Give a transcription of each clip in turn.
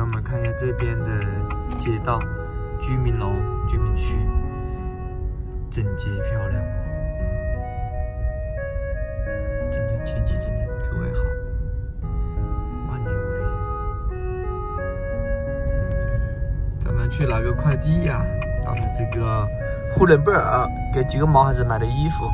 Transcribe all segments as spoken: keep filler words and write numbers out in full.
我们看一下这边的街道、居民楼、居民区，整洁漂亮。今天天气真的格外好，万年无云。咱们去拿个快递呀、啊，到了这个呼伦贝尔，给几个毛孩子买的衣服。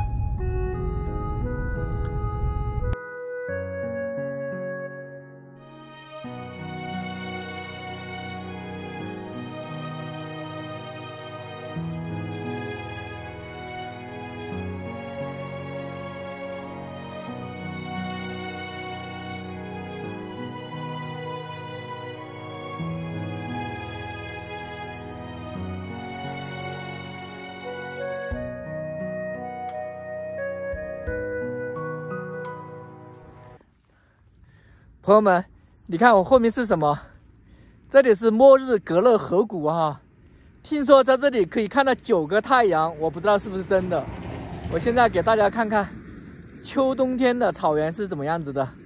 朋友们，你看我后面是什么？这里是莫尔格勒河谷哈，听说在这里可以看到九个太阳，我不知道是不是真的。我现在给大家看看秋冬天的草原是怎么样子的。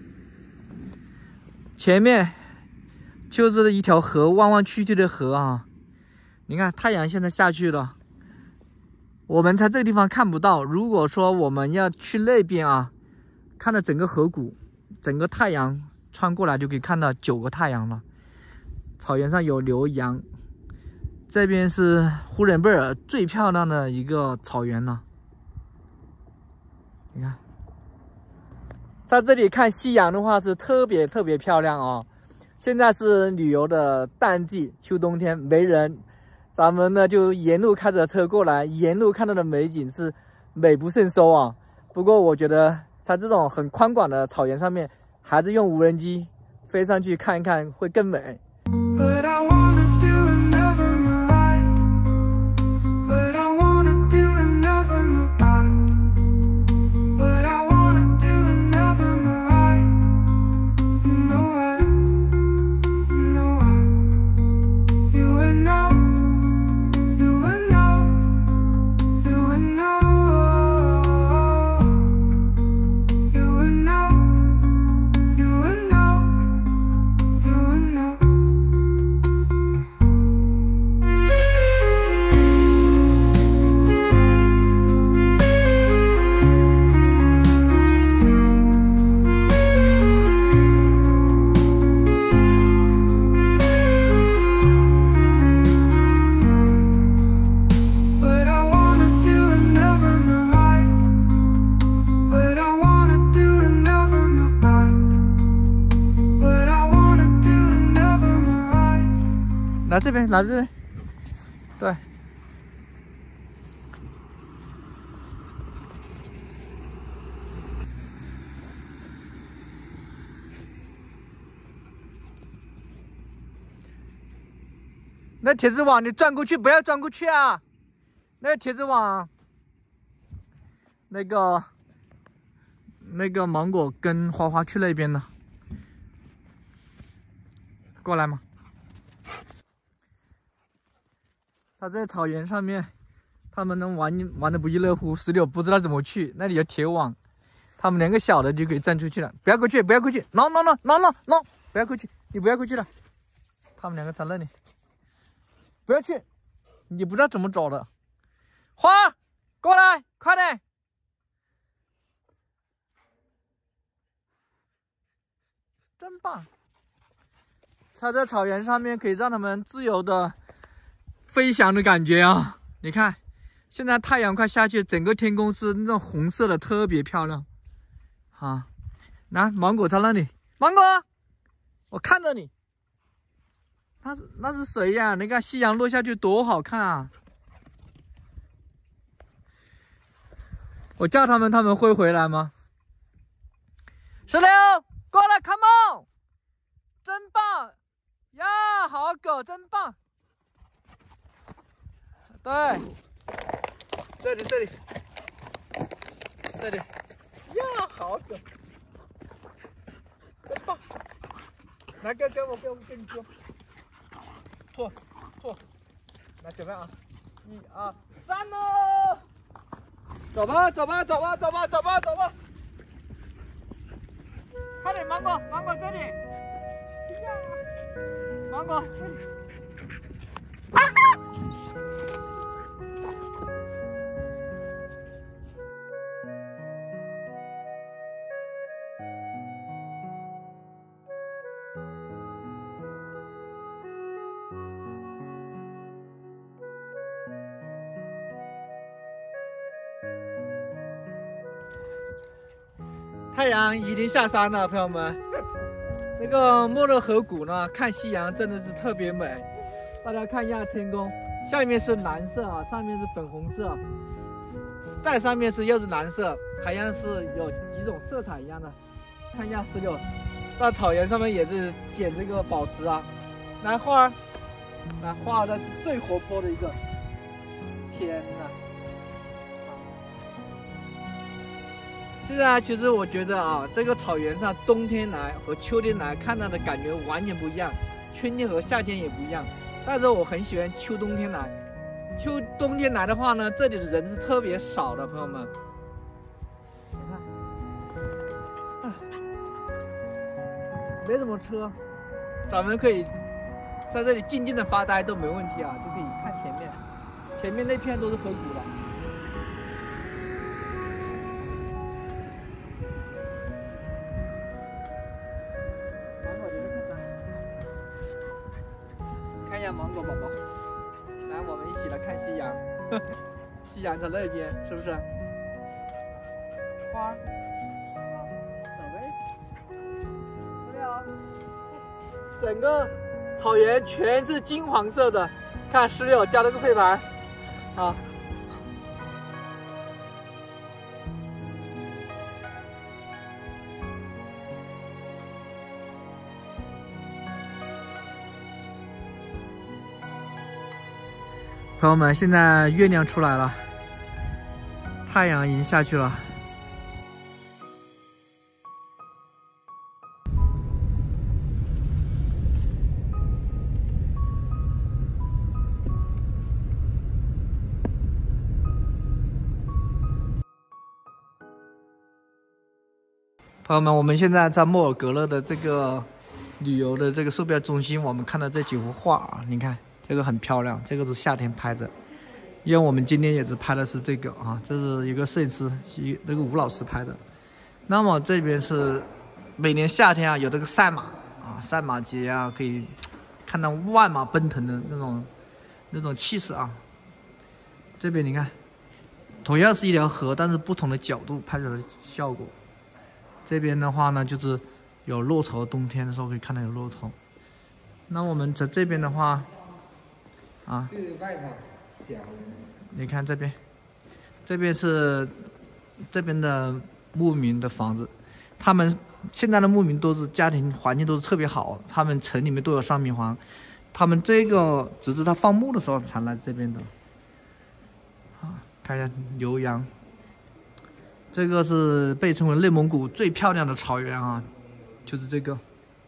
前面就是一条河，弯弯曲曲的河啊。你看太阳现在下去了，我们在这个地方看不到。如果说我们要去那边啊，看到整个河谷，整个太阳穿过来就可以看到九个太阳了。草原上有牛羊，这边是呼伦贝尔最漂亮的一个草原了。你看，在这里看夕阳的话是特别特别漂亮哦。现在是旅游的淡季，秋冬天没人，咱们呢就沿路开着车过来，沿路看到的美景是美不胜收啊。不过我觉得在这种很宽广的草原上面，还是用无人机飞上去看一看会更美。来这边，来这边，对。那铁丝网你转过去，不要转过去啊！那个铁丝网，那个那个芒果跟花花去那边了，过来嘛。在这草原上面，他们能玩玩的不亦乐乎。石榴不知道怎么去，那里有铁网，他们两个小的就可以站出去了。不要过去，不要过去 ，no no no no no no， 不要过去，你不要过去了。他们两个在那里，不要去，你不知道怎么走的。花，过来，快点！真棒！在这草原上面可以让他们自由的飞翔的感觉啊！你看，现在太阳快下去，整个天空是那种红色的，特别漂亮。啊，来，芒果在那里，芒果，我看着你。那是那是谁呀？你看夕阳落下去多好看啊！我叫他们，他们会回来吗？石榴，过来 ，come on， 真棒呀！好狗，真棒。对，这里这里这里呀，好狗，真棒！来，跟跟我跟我跟你说，错错，来准备啊，一二三喽！走吧走吧走吧走吧走吧走吧，快点，芒果芒果这里，芒芒果。太阳已经下山了，朋友们。这个莫勒河谷呢，看夕阳真的是特别美。大家看一下天空，下面是蓝色啊，上面是粉红色，再上面是又是蓝色，好像是有几种色彩一样的。看一下石榴，到草原上面也是捡这个宝石啊。来花儿，来花儿的最活泼的一个。天哪！现在其实我觉得啊，这个草原上冬天来和秋天来看到的感觉完全不一样，春天和夏天也不一样。但是我很喜欢秋冬天来，秋冬天来的话呢，这里的人是特别少的，朋友们。你看，啊，没什么车，咱们可以在这里静静的发呆都没问题啊，就可以看前面，前面那片都是河谷了。看一下芒果宝宝，来，我们一起来看夕阳。夕阳在那边，是不是？花，啊，小薇，这里啊，整个草原全是金黄色的，看石榴加了个飞盘，啊。朋友们，现在月亮出来了，太阳已经下去了。朋友们，我们现在在莫尔格勒的这个旅游的这个售票中心，我们看到这几幅画啊，你看。这个很漂亮，这个是夏天拍的，因为我们今天也是拍的是这个啊，这是一个摄影师，一那个吴老师拍的。那么这边是每年夏天啊，有这个赛马啊，赛马节啊，可以看到万马奔腾的那种那种气势啊。这边你看，同样是一条河，但是不同的角度拍出来的效果。这边的话呢，就是有骆驼，冬天的时候可以看到有骆驼。那我们在这边的话。啊，你看这边，这边是这边的牧民的房子，他们现在的牧民都是家庭环境都是特别好，他们城里面都有商品房，他们这个只是他放牧的时候才来这边的。啊，看一下牛羊，这个是被称为内蒙古最漂亮的草原啊，就是这个，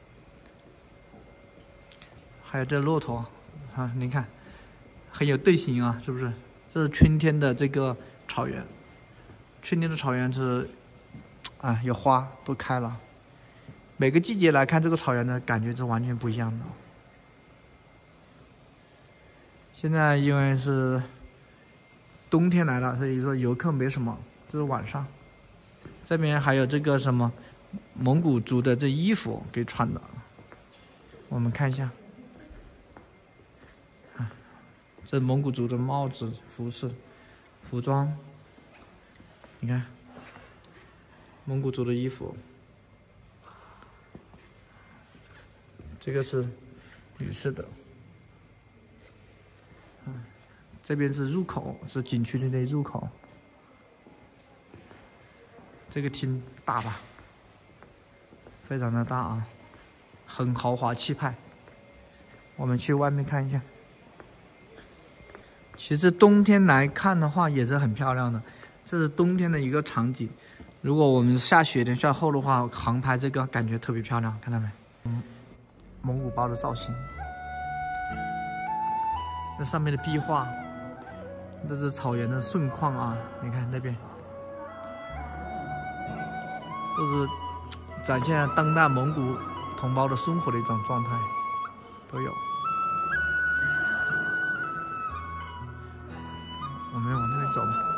还有这骆驼啊，你看。很有队形啊，是不是？这是春天的这个草原，春天的草原是，啊，有花都开了。每个季节来看这个草原的感觉是完全不一样的。现在因为是冬天来了，所以说游客没什么。这是晚上，这边还有这个什么蒙古族的这衣服给穿的，我们看一下。这蒙古族的帽子、服饰、服装，你看，蒙古族的衣服，这个是女士的，嗯，这边是入口，是景区的那入口，这个厅大吧，非常的大啊，很豪华气派。我们去外面看一下。其实冬天来看的话也是很漂亮的，这是冬天的一个场景。如果我们下雪天下后的话，航拍这个感觉特别漂亮，看到没？嗯，蒙古包的造型，那上面的壁画，这是草原的盛况啊！你看那边，都是展现当代蒙古同胞的生活的一种状态。 都有。我们往那边走吧。